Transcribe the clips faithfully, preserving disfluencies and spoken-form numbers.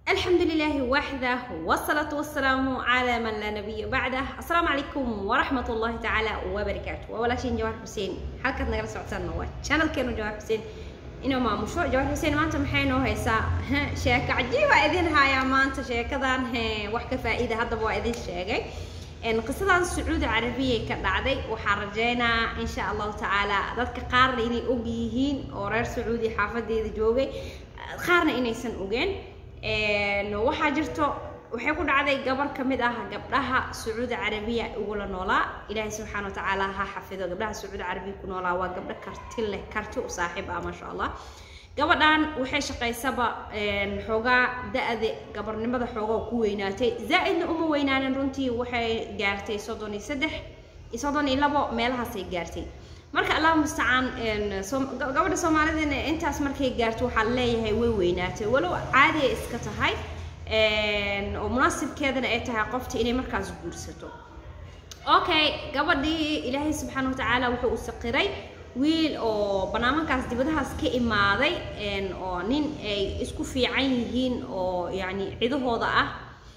الحمد لله وحده والصلاة والسلام على من لا نبي بعده. السلام عليكم ورحمة الله تعالى وبركاته. ولا شيء جوهر حسين حلقة نقل سعودنا نوات channel كانوا جوهر حسين إنه ما مشروع جوهر حسين ما أنت محينه هيسا شيء عجيب وإذن هاي ما أنت شيء كذا وحكة فائدة هذا وإذن شيء إن قصة السعودية العربية كدعدي وحرجينا إن شاء الله تعالى ذاتك قارن إني أوجيهين أورير سعودي حافظي ذي جوجي قارن إني سن أوجين إنه وحاجرته وحيكون عادي قبر كمدها قبلها سعودية عربية يقول نولا إلهي سبحانه وتعالى ها حفظه قبلها سعودية عربية كنولا وقبل كرتله كرتو وصاحبها ما شاء الله gabadhan waxay shaqaysaba een xoga daade gabarnimada xoga ku weynaatay zaaidna uma weynaanin runtii waxay gaartay soddon iyo saddex iyo soddon iyo labo meelahaas ay gaartay marka allah musta'an een gabadha Soomaaliyeed intaas markay gaarto waxa leeyahay way weynaatay walow caadi iska tahay een oo munaasibkeedana ay tahay qofta inay markaas guursato okay gabadhii ilaahay subhanahu wa ta'ala wuxuu u saqiray wiil oo barnaamijkaas dibadahaas ka imaaday een oo nin ay isku fiican yihiin oo yaani cidahooda ah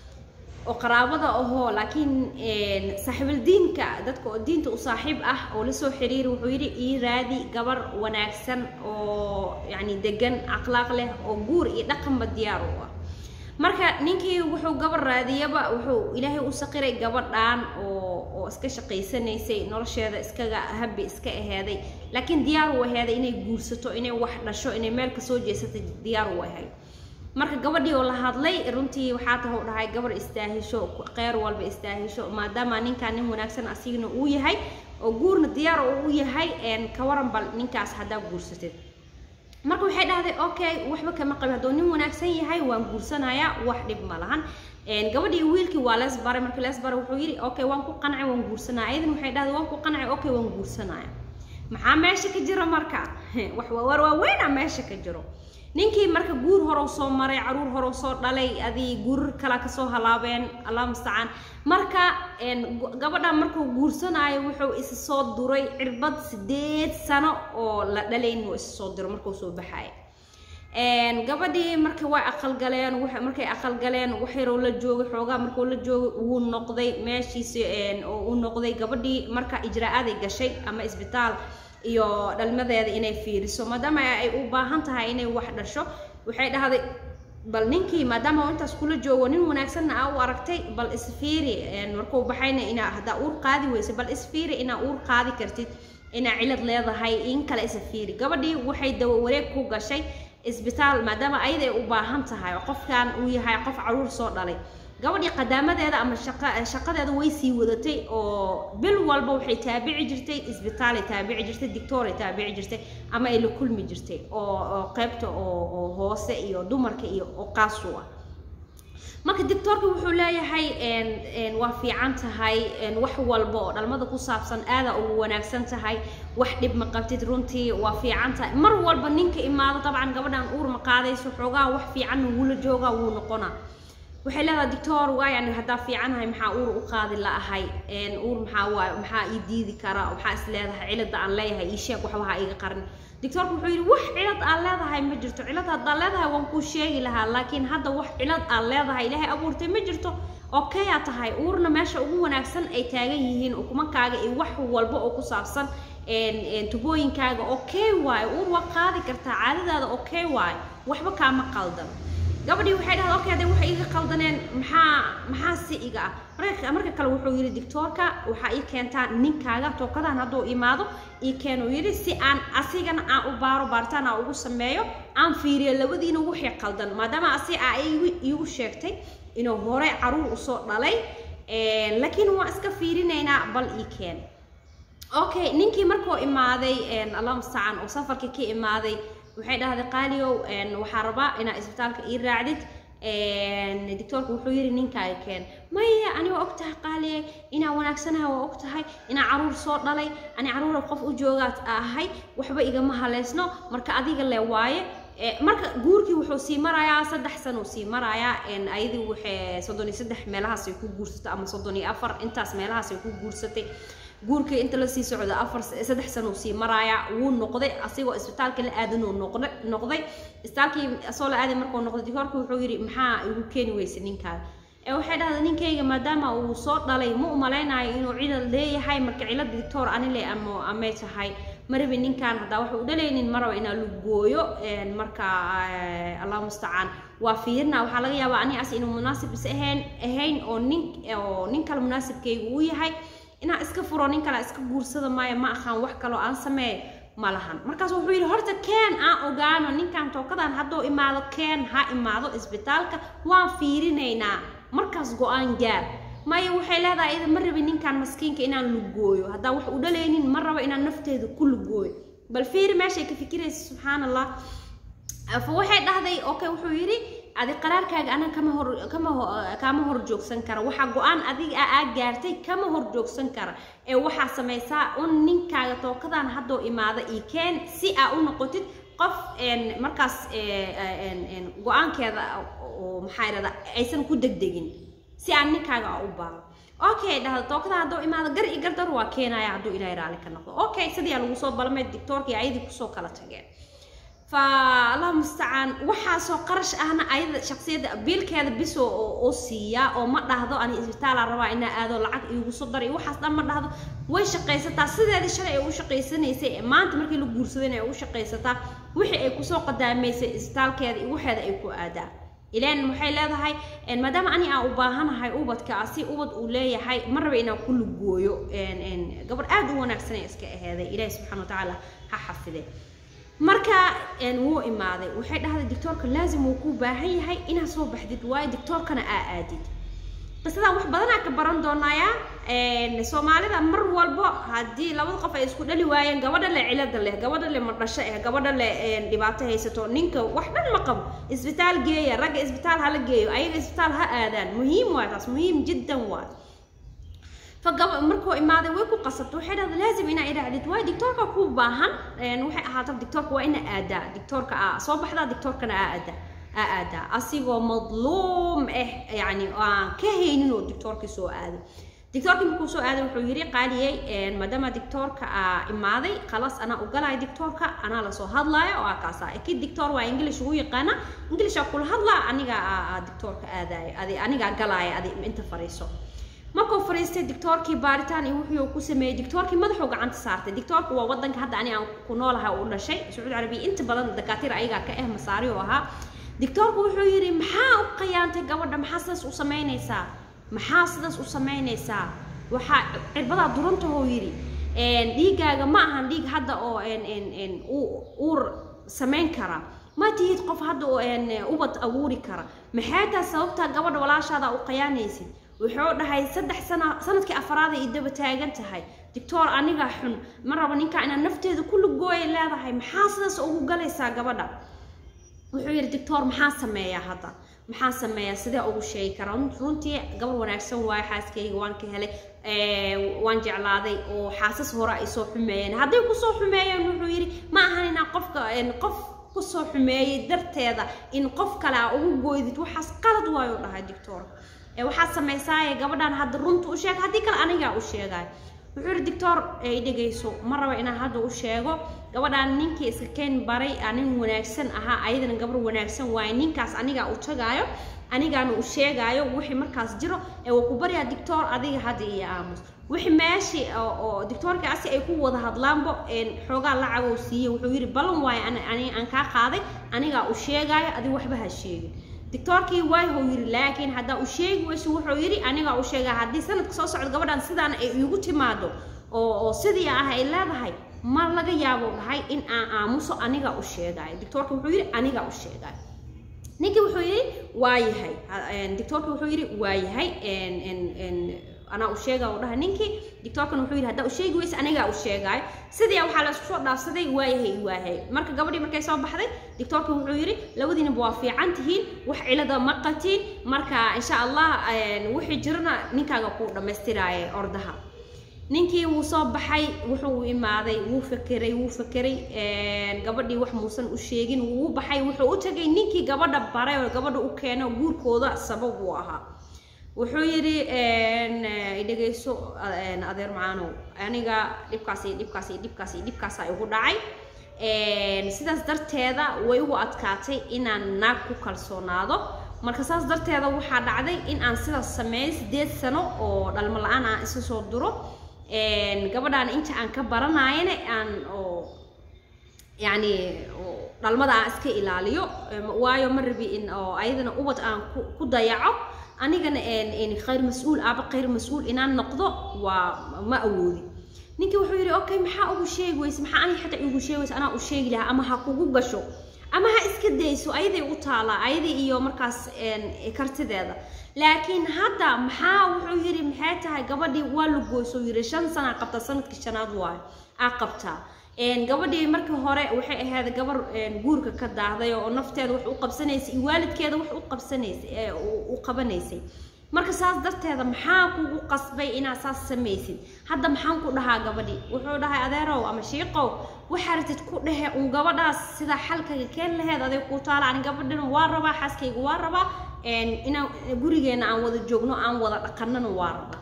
oo qaraabada ahoo laakiin een saaxiibul diinka dadka oo diinta u saaxiib ah oo la soo xiriir wuxuu yiri ii raadi gabar wanaagsan oo yaani degan akhlaaq leh oo guur iyo dhaqan ba diyaar u ah marka ninkii wuxuu gabar raadiyaba wuxuu ilaahay u saqiray gabadhan oo oo iska shaqaysanaysay nolosheeda iskaga habbi iska aheeday laakiin diyaar u aheeday inay guursato inay wax dhasho inay meel ka soo jeesato diyaar u ahay marka gabadhii oo la hadlay runtii waxa taa u dhahay gabar istaahisho qeyr walba istaahisho maadaama ninkan nin wanaagsan asigna uu yahay oo guurna diyaar u yahay een ka waran bal ninkaas hadaa guursatay marka waxay dhahday okay waxba kama qabo hadoo nin wanaagsan yahay waan guursanaya wax dhib ma lahan een gabadhii wiilkii waa lees baray markii lees baray wuxuu yiri okay waan ku qancay waan guursanaya aydan waxay dhahday waan ku qancay okay waan guursanaya maxaa meesha ka jira marka wax war waa weyn meesha ka jiro ninkii marka guur hore soo maray caruur hore soo dhalay adii guur kala ka soo halaabeen allah musta'an marka een gabadha markuu guursanayo wuxuu is soo duray cirbad sideed sano oo la dhaleyn uu is soo diro markuu soo baxay een gabadhii markii way aqal galeen waxa markay aqal galeen waxay roo la joogay xoogaa markuu la joogay uu noqday meeshiisa een oo uu noqday gabadhii marka ijraa'ad ay gashay ama isbitaal iyo dhalmadeeda inay fiiriso maadaama ay u baahan tahay inay wax dhasho waxay dhahday bal ninkii maadaama intaas kula joogo nin wanaagsan ah u aragtay bal isfiiri een markuu baxayna ina hada uur qaadi weyso bal isfiiri ina uur qaadi kartid ina cilad leedahay in kale isfiiri gabadhii waxay dawo wareeg ku gashay isbitaal maadaama ayday u baahan tahay qofkan uu yahay qof caruur soo dhalay gabadhii qadaamadeeda ama shaqa shaqadeeda way sii wadatay oo bil walba waxay taabici jirtay isbitaal ay taabici jirtay doctor ay taabici jirtay ama ay la kulmi jirtay oo qaybta oo hoose iyo dumarka iyo oo qaas u ah marka doctorku wuxuu leeyahay een een waa fiican tahay een wax walba oo dhalmada ku saabsan aada ugu wanaagsan tahay wax dhib ma qabtid runtii waa fiican tahay mar walba ninka imaado tabcan gabadhan uur ma qaadayso xoogaa wax fiican uu la joogaa wuu noqonaa waxay leedahay doctor waa yani hadaa fiicanahay maxaa uur u qaadi la ahay een uur maxaa waa maxaa ii diidi kara waxa is leedahay cilada aan leeyahay ii sheeg wax waxa iga qarin doctorku wuxuu yiri wax cilad aan leedahay ma jirto cilad hadaa leedahay waan ku sheegi lahaa laakiin hadda wax cilad aan leedahay ilaahay abuurtay ma jirto okay aa tahay uurna meesha ugu wanaagsan ay taagan yihiin ukumankaaga iyo wax walba oo ku saabsan een een tubooyinkaaga okay waay uur waa qaadi kartaa caadadaada okay waay waxba kaama qaldan gabadhii waxay dhahay okay hadii wax iga qaldaneen maxaa maxaa si iga ah marka kale wuxuu yiri doctorka waxa ay keentaa ninkaaga tookadan haduu imaado ii keeno yiri si aan asigana aan u baaro baartaan aan ugu sameeyo aan fiiriyo labadiina wixii qaldan maadaama asi ay igu sheegtay inuu hore caruur u soo dhalay ee laakiin waa iska fiirinayna bal ii keen okay ninkii markuu imaaday een allah musta'an oo safarka ka imaaday waxay dhahday qaaliyow een waxa rabaa ina isbitaalka ii raacdid een doctorku wuxuu yiri ninkaaga keen maya aniga ogtahay qaaliye ina wanaagsanahay waa ogtahay ina caruur soo dhalay ani caruur qof u joogaad ahay waxba igama haleysno marka adiga le waaye marka guurkii wuxuu sii marayaa saddex sano sii marayaa een ayadii waxay soddon iyo saddex meelahaas ay ku guursatay ama soddon iyo afar intaas meelahaas ay ku guursatay guurka inta la sii socdo afar saddex sano sii maraya wuu noqday asigoo isbitaalka la aadan oo noqday noqday isbitaalkii soo la aaday markuu noqday doctorku wuxuu yiri maxaa igu keeni weysay ninkaan ee waxay dhahday ninkayga maadaama uu soo dhalay ma u maleynayo inuu cilad leeyahay marka cilad doctor anile ama amay tahay marbi ninkaan hada wax u dhalaynin maraba inaa lu gooyo een marka Allah musta'an waa fiirna waxa laga yaabaa ani as inuu munaasib is ahayn ahayn oo nin oo nin kale munaasibkaygu uu yahay ina iska furo nin kale iska guursado maayo ma ahan wax kale oo aan sameey malahan markaas wuxuu yiri horta keen aan ogaano ninkaan tookadan hadoo imaado keen ha imaado isbitaalka waan fiirinaynaa markaas go'aan gaar maayo waxay leedahay ida marbi ninkaan maskiinka inaan lugooyo hada wax u dhalaynin maraba inaan nafteedu ku lugooyo bal fiir meeshay ka fikiraysa subhanallah afa waxay dhahday okay wuxuu yiri adi qaraarkaaga ana kama hor kama kama hor joogsan kara waxa go'aan adiga aa gaartay kama hor joogsan kara ee waxa sameeysaa un ninkaaga tookadan hadoo imaado ii keen si aa u noqotid qof een markaas een een go'aankeeda oo maxay raada aysan ku degdegin si aan ninkaaga u baa okay dhahdo tookada hadoo imaado gar i gardar waa keenaya hadoo ilaahay raali ka noqdo okay sidii lagu soo balmay doctorkii ayadii ku soo kala tageen فالله مستعان وحاسو قرش أنا أيضا شخصية بيل كذا بسوا أو سيا أو ما لهذا أنا إسبتال الربع إن هذا العقد يوصدر يوحص لما لهذا وش قيسة تصير هذا الشيء وش قيسة نيسي ما أنت مركي لو جورسين وش قيسة وحي يكسو قدام ميسي إسبتال كذا وحي هذا يكو أدا إلى أن محل هذا هاي إن ما دام أني أوباهنا هاي أوبد كأسي أوبد أولي هاي مرة بينا كل جويو إن إن قبل أدو ونكسر إسك هذا إلى سبحانه وتعالى ححفظه marka een wuu imaaday waxay dhahay doctorka laazim uu ku baahan yahay inaad soo baxdid way doctorkana aa aadid qisada wax badan ka baran doonaya een Soomaalida mar walba hadii labada qof ay isku dhali waayeen gabadha la cilada leh gabadha la madhasho ee gabadha la een dhibaato haysato ninka wax dhan ma qabo isbitaal geeya rag isbitaal hala geeyo ayaga isbitaal ha aadaan muhiim waa taas muhiim jiddan waa فقبل مركو إمادة ويكو قصته وحده لازم إنا إذا عدت واي دكتور كوب باهن يعني وحي أحاطب دكتور وإنا أداء دكتور كا صوب حدا دكتور كنا أداء أداء أصيغو مظلوم إيه يعني كهينو دكتور كسو أداء دكتور كم كسو أداء وحيري قال لي مادام دكتور كا إمادة خلاص أنا أقول دكتور كا أنا لسه هذلا وأكاسا أكيد دكتور وإنجليش هو يقنا إنجليش أقول هذلا أنا جا دكتور كأداء أدي أنا جا قلاي أدي أنت فريسو markuu fariistay doctorkii baaritaan iyo wuxuu ku sameeyay doctorkii madaxu gacanta saartay doctorku waa wadanka hadda ani aan ku noolahay oo dhashay Sacuudi Carabiya inta badan dakaatiir ayaga ka ah masaari oo ahaa doctorku wuxuu yiri maxaa u qiyaantay gabadha maxaa sidaas u sameynaysaa maxaa sidaas u sameynaysaa waxa cirbada duranta oo yiri een dhiigaaga ma ahan dhiig hadda oo een een een uu sameyn kara ma tihid qof hadda oo een ubad abuuri kara maxay taa sababta gabadha walaashaada u qiyaanaysid wuxuu dhahay saddex sano sanadkii afraad ay daba taagan tahay doctor aniga xun ma rabo ninka ina nafteedu kullu gooy leedahay maxaa sidaas ugu galaysaa gabadha wuxuu yiri doctor maxaa sameeyaa hadda maxaa sameeyaa sidee ugu sheegi karaa runtii gabar wanaagsan waay xaaskayga waan ka helay ee waan jeclaaday oo xaasas hore ay soo xumeeyeen haday ku soo xumeeyeen wuxuu yiri ma ahan ina qofka qof ku soo xumeeyay darteeda in qof kale ugu gooydid waxaas qalad waayo dhahay doctor ee waxa sameeyay gabadhan hadda runta u sheeg hadii kale aniga u sheegay wuxuu yiri doctor ay dhageyso ma rabo inaan hadda u sheego gabadhan ninkii iska keen baray anin wanaagsan aha ayadana gabar wanaagsan waay ninkaas aniga u tagaayo anigaana u sheegayo wixii markaas jiro ee uu ku bariya doctor adiga hadda iyo aamus wixii meeshii oo doctorka asi ay ku wada hadlaanbo een xoogaa lacag oo siiyay wuxuu yiri balan waay ani aan ka qaaday aniga u sheegayo adiga waxba ha sheegin دكتوركي واي هو يري لكن هذا وشيء وش هو يري أنا قا وشيء هذا سنة قصص عد قبل أن سدان يقول تمادو أو سدي أها إلا بهاي ما لقى يابو هاي إن أموسو أنا قا وشيء هاي دكتورك هو يري أنا قا وشيء هاي نيجي هو يري واي هاي دكتورك هو يري واي هاي إن إن إن أنا وشيء وده نيجي دكتورك هو يري هذا وشيء ويس أنا قا وشيء هاي سدي أو حالة شو ده سدي واي هاي واي هاي مرك قبل مرك يسوي بحذي دكتورك هو يري لو دين بوافي عنتهين وح على مقتين مركا إن شاء الله وحي جرنا نيكا قوة مستراي أرضها نينكي وصاب بحي وحو إمادي وفكري وفكري قبل دي وح موسن وشيجين وبحي وحو أتجي نينكي قبل دباري وقبل أوكينا وجور كودا سبب وها wuxuu yiri een idageyso een adeer macaano aniga dhibkaasi dhibkaasi dhibkaasi dhibkaas ay ugu dhacay een sidaas darteeda way ugu adkaatay inaan naag ku kalsoonaado marka saas darteeda waxa dhacday in aan sidaas sameeyo sideed sano oo dhalmo la'aan aan isu soo duro een gabadhan inta aan ka baranaayna aan oo yani dhalmada aan iska ilaaliyo waayo marbi in oo ayadana ubad aan ku dayaco anigana een in khayr mas'uul aba khayr mas'uul inaan noqdo waa ma awoodi ninki wuxuu yiri okay maxaa ugu sheegaysa maxaa ani xataa ugu sheegaysa ana u sheegi lahaa ama ha kugu gasho ama ha iska dayso ayaday u taala ayaday iyo markaas een kartideeda laakiin hadda maxaa wuxuu yiri maxay tahay gabadhii waa la gooyso yiri shan sano qabta sanadkii shanaad waa aa qabta een gabadhii markii hore waxay ahayd gabar een guurka ka daahday oo nafteeda wax u qabsanaysay waalidkeeda wax u qabsanaysay u qabanaysay marka saas darteeda maxaa kugu qasbay inaad saas samaysid hadda maxaan ku dhahaa gabadhii wuxuu dhahay adeerow ama shiiqow waxa ratid ku dhahe un gabadhaas sida xalkaga keen laheed aday ku taala aan gabadhina waa rabaa xaaskayga waa rabaa een ina gurigeena aan wada joogno aan wada dhaqanana waa rabaa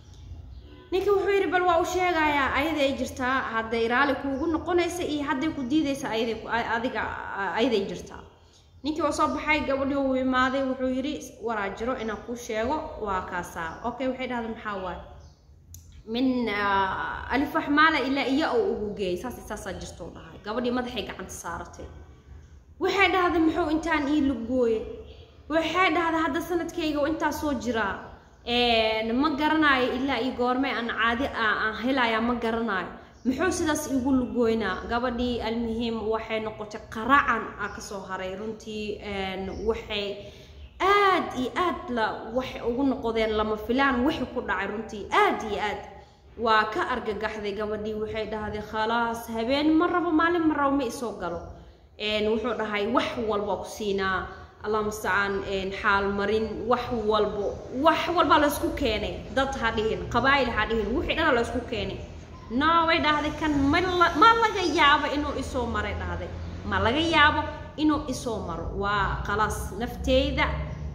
ninka wuxuu yiri bal waa u sheegayaa ayaday jirtaa hadda iraali kuugu noqonaysa iyo hadda ku diidaysa ayaday adiga ayaday jirtaa ninki oo soo baxay gabadhii uu imaaday wuxuu yiri waraajiro inaan ku sheego waa kaasa okay waxay dhahdeen maxaa waay min alif waxmaala ilaa iyo oo ugu geey saas saas jirto dhahay gabadhii madaxay gacanta saaratay waxay dhahdeen muxuu intaan ii lugooyay waxay dhahdeen hadda sanadkayga inta soo jira ee ma garanayo ilaa ii goormay aan caadi aan helaya ma garanayo muxuu sidaas igu lugooynaa gabadhii almuhiim waxay noqotay qaracan ah ka soo haray runtii een waxay aad iyo aad la wax ugu noqdeen lama filaan wax ku dhacay runtii aad iyo aad waa ka argagaxday gabadhii waxay dhahday khalaas habeen maraba maalin maraba ma isoo galo een wuxuu dhahay wax walba ku siinaa الله مستعان إن حال مرين وح والبو وح والبو لسكو كيني ضد هذين قبائل هذين وحنا لا لسكو كيني ناوي ده هذا كان ما ما لقى يابا إنه إسو مر ده هذا ما لقى يابا إنه إسو مر وخلاص نفتي ذا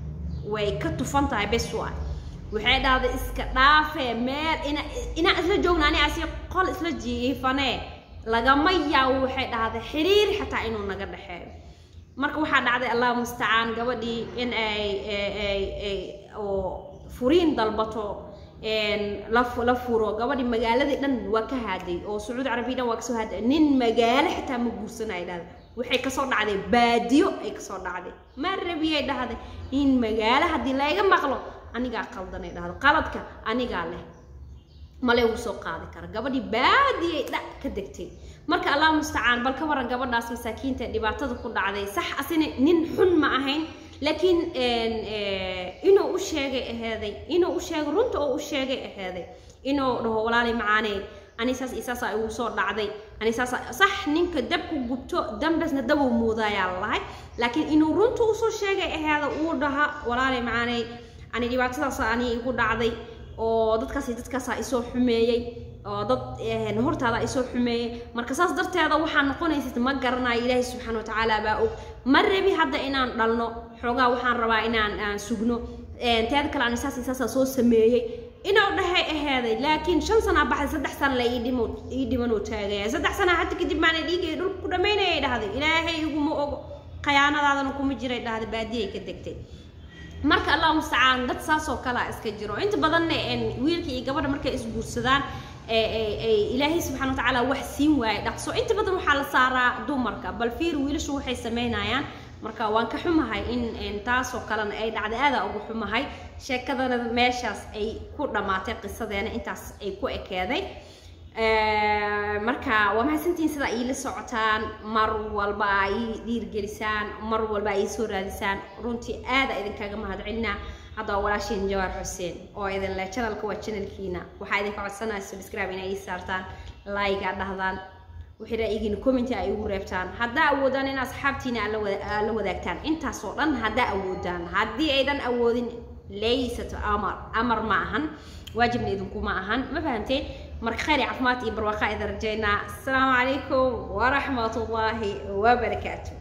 ويكتو فانتا بسوا وحنا هذا إسكتافة مال إنا إنا إسلا جونا أنا أسي قال إسلا جي فناه لقى ما ياو وحنا هذا حرير حتى إنه نقدر حير marka waxa dhacday Allah musta'aan gabadhii in ay ay ay oo furiin dalbato een la la furo gabadhii magaaladii dhan waa ka haaday oo Sacuud Carabiga waa ka soo haaday nin magaalo xitaa ma guursanay dhaad waxay ka soo dhacday baadiyo ay ka soo dhacday ma rabiyay dhahday in magaalo hadii laga maqlo aniga qaldanay dhahdo qaladka aniga leh male uu soo qaadi kara gabadhii baadiyo dha ka degtay marka Allah musta'aan bal ka waran gabadhaas masaakiinta dhibaatada ku dhacday sax asina nin xun ma ahayn laakiin een inuu u sheegay ahaday inuu u sheegay runta oo u sheegay ahaday inuu dhaho walaali macaanay ani saas isaas ay uu soo dhacday ani saas sax ninka dabku gubto dambasna dab uu muudaya lahay laakiin inuu runta u soo sheegay ahaada uu dhaha walaali macaanay ani dhibaatadaas ani igu dhacday oo dadkaas dadkaas ay soo xumeeyay oo dad ee hortaada ay soo xumeeyay marka saas darteeda waxa noqonaysa ma garanayo Ilaahay subhanahu wa ta'ala baa og marrebi hadda inaan dhalno xogaa waxaan rabaa inaan aan sugno ee teed kale aan saas saas soo sameeyay inuu dhahay ahaday laakiin shan sano baxay saddex sano la ii dhimo ii dhiman oo taagay saddex sano hadda kadib maana dhiigay dhul ku dhameynay dhahday Ilaahay igu ma og khiyaanadaadana kuma jiray dhahday baadiyay ka degtay marka Allah musta'aan dad saas oo kala iska jiro inta badan ee wiilkii iyo gabadha markay is guursadaan ee ee Ilaahay subhanahu wa ta'ala wax siin waay dhaqso inta badan waxa la saaraa dumarka bal fiir wiilashu waxay sameynayaan marka waan ka xumahay in in taas oo kala ay dhacday aad ugu xumahay sheekadana meeshaas ay ku dhamaatay qisadeena intaas ay ku ekeeday ee marka waa mahadsantiin sida ay la socotaan mar walba ay dhiirgelisaan mar walba ay soo raadisaan runtii aad idin kaga mahadcelinaa هذا ولا شيء جوار حسين أو إذا لا channel كوا channel كينا وحيدك عدسنا subscribe إن أي سارتان like على هذا وحدا يجي comment أي ورفتان هذا أودان إن أصحابتنا على على وذاكتان أنت صورا هذا أودان هذه أيضا أودين ليست أمر أمر معهن واجب إذنكم معهن ما فهمتين مرك خير عفمات إبر وخا إذا رجينا السلام عليكم ورحمة الله وبركاته.